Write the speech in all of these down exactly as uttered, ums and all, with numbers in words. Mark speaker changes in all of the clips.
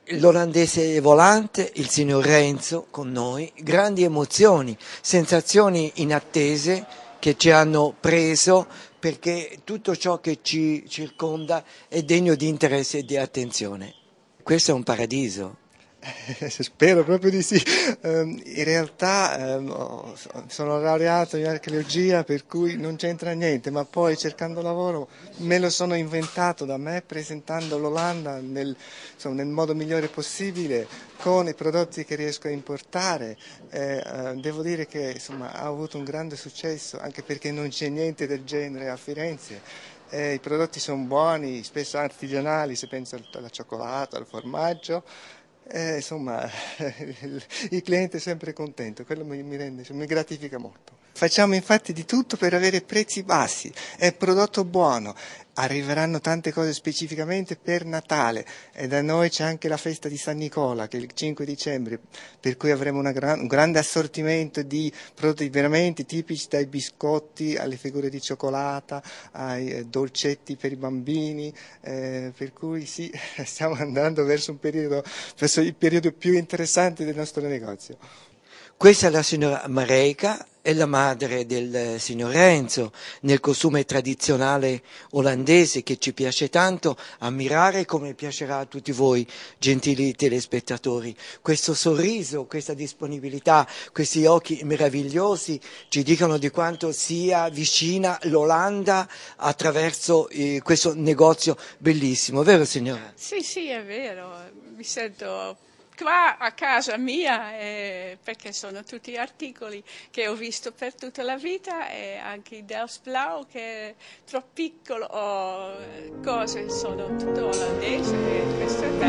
Speaker 1: L'olandese volante, il signor Renzo con noi, grandi emozioni, sensazioni inattese che ci hanno preso perché tutto ciò che ci circonda è degno di interesse e di attenzione. Questo è un paradiso.
Speaker 2: Eh, spero proprio di sì. Um, in realtà um, sono laureato in archeologia, per cui non c'entra niente, ma poi cercando lavoro me lo sono inventato da me, presentando l'Olanda nel, insomma, nel modo migliore possibile, con i prodotti che riesco a importare. Eh, uh, devo dire che insomma, ha avuto un grande successo, anche perché non c'è niente del genere a Firenze. Eh, I prodotti sono buoni, spesso artigianali, se penso alla cioccolata, al formaggio. Eh, insomma, il, il cliente è sempre contento, quello mi, mi rende, mi gratifica molto. Facciamo infatti di tutto per avere prezzi bassi, è prodotto buono, arriveranno tante cose specificamente per Natale e da noi c'è anche la festa di San Nicola che è il cinque dicembre, per cui avremo una gran, un grande assortimento di prodotti veramente tipici, dai biscotti alle figure di cioccolata, ai eh, dolcetti per i bambini, eh, per cui sì, stiamo andando verso un periodo, verso il periodo più interessante del nostro negozio.
Speaker 1: Questa è la signora Mareika, è la madre del signor Renzo, nel costume tradizionale olandese che ci piace tanto ammirare, come piacerà a tutti voi, gentili telespettatori. Questo sorriso, questa disponibilità, questi occhi meravigliosi ci dicono di quanto sia vicina l'Olanda attraverso eh, questo negozio bellissimo, vero signora?
Speaker 3: Sì, sì, è vero, mi sento qua a casa mia, eh, perché sono tutti articoli che ho visto per tutta la vita e anche il Delfsblauw che è troppo piccolo, o cose sono tutto olandese e questo è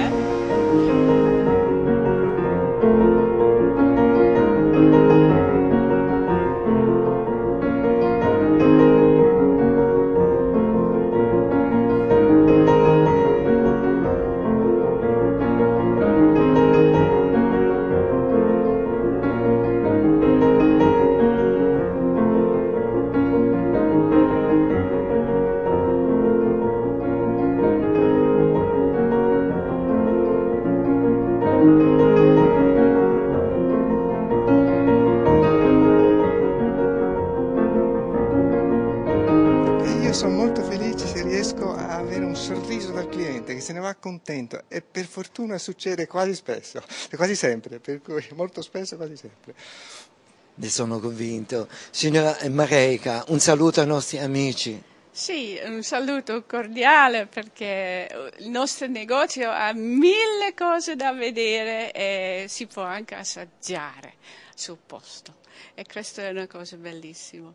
Speaker 3: bello.
Speaker 2: Io sono molto felice se riesco a avere un sorriso dal cliente che se ne va contento e per fortuna succede quasi spesso, quasi sempre, per cui molto spesso, quasi sempre.
Speaker 1: Ne sono convinto. Signora Mareika, un saluto ai nostri amici.
Speaker 3: Sì, un saluto cordiale perché il nostro negozio ha mille cose da vedere e si può anche assaggiare sul posto e questa è una cosa bellissima.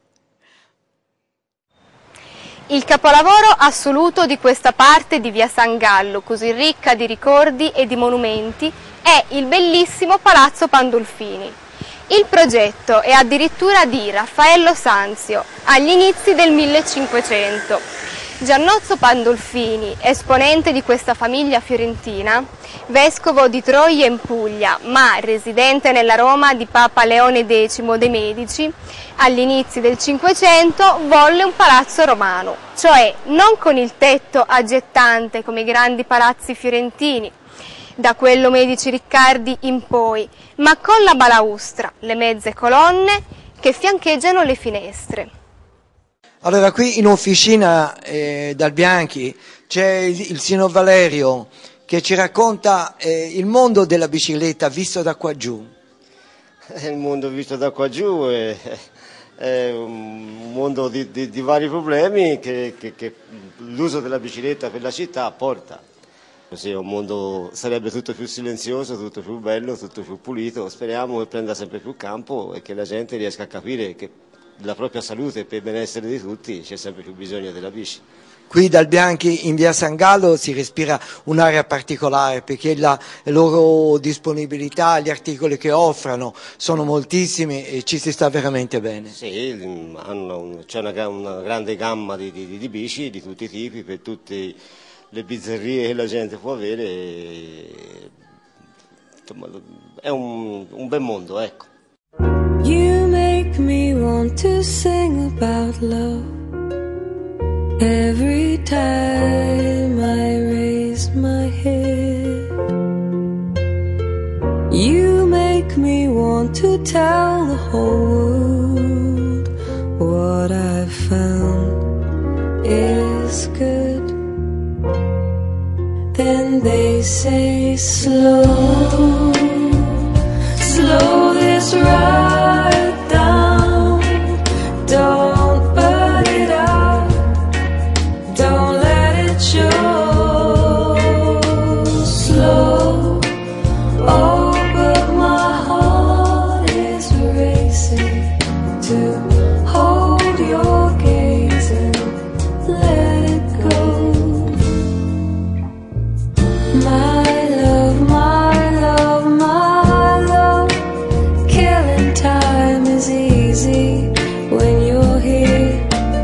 Speaker 4: Il capolavoro assoluto di questa parte di via San Gallo, così ricca di ricordi e di monumenti, è il bellissimo Palazzo Pandolfini. Il progetto è addirittura di Raffaello Sanzio, agli inizi del millecinquecento. Giannozzo Pandolfini, esponente di questa famiglia fiorentina, vescovo di Troia in Puglia, ma residente nella Roma di Papa Leone decimo dei Medici, agli inizi del Cinquecento volle un palazzo romano, cioè non con il tetto aggettante come i grandi palazzi fiorentini, da quello Medici Riccardi in poi, ma con la balaustra, le mezze colonne che fiancheggiano le finestre.
Speaker 1: Allora, qui in officina eh, dal Bianchi c'è il, il signor Valerio che ci racconta eh, il mondo della bicicletta visto da qua giù.
Speaker 5: Il mondo visto da qua giù è, è un mondo di, di, di vari problemi che, che, che l'uso della bicicletta per la città porta. Così è un mondo, sarebbe tutto più silenzioso, tutto più bello, tutto più pulito. Speriamo che prenda sempre più campo e che la gente riesca a capire che la propria salute e per il benessere di tutti c'è sempre più bisogno della bici.
Speaker 1: Qui dal Bianchi in via San Gallo si respira un'area particolare perché la loro disponibilità, gli articoli che offrono sono moltissimi e ci si sta veramente bene.
Speaker 5: Sì, c'è una, una grande gamma di, di, di bici di tutti i tipi per tutte le bizzarrie che la gente può avere. E, insomma, è un, un bel mondo, ecco.
Speaker 6: You make me want to sing about love every time I raise my head. tell the whole world what I've found is good. Then they say slow, slow this ride down, don't burn it out, don't let it show. Slow, oh but my heart is racing to hold your gaze and let it go. My love, my love, my love, killing time is easy when you're here.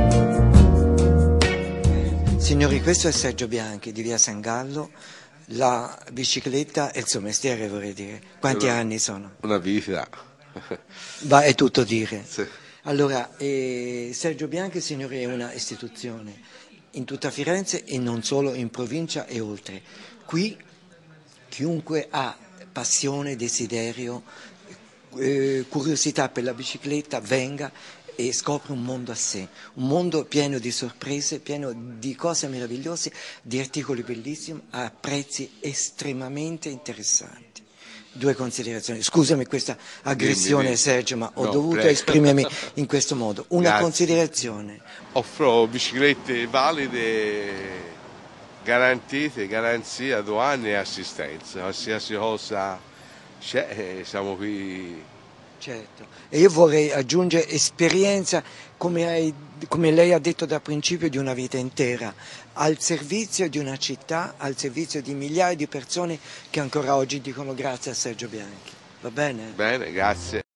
Speaker 1: Signori, questo è Sergio Bianchi di via San Gallo. La bicicletta è il suo mestiere, vorrei dire. Quanti
Speaker 7: una,
Speaker 1: anni sono?
Speaker 7: Una vita.
Speaker 1: Va, è tutto dire.
Speaker 7: Sì.
Speaker 1: Allora, eh, Sergio Bianchi, signori, è una istituzione in tutta Firenze e non solo, in provincia e oltre. Qui chiunque ha passione, desiderio, eh, curiosità per la bicicletta venga e scopre un mondo a sé, un mondo pieno di sorprese, pieno di cose meravigliose, di articoli bellissimi a prezzi estremamente interessanti. Due considerazioni, scusami questa aggressione,
Speaker 7: dimmi, dimmi.
Speaker 1: Sergio, ma ho
Speaker 7: No,
Speaker 1: dovuto
Speaker 7: prego.
Speaker 1: esprimermi in questo modo. Una
Speaker 7: Grazie.
Speaker 1: considerazione.
Speaker 7: Offro biciclette valide, garantite, garanzia, aduane e assistenza. Qualsiasi cosa c'è, siamo qui.
Speaker 1: Certo, e io vorrei aggiungere esperienza, come, hai, come lei ha detto da principio, di una vita intera, al servizio di una città, al servizio di migliaia di persone che ancora oggi dicono grazie a Sergio Bianchi. Va bene?
Speaker 7: Bene, grazie.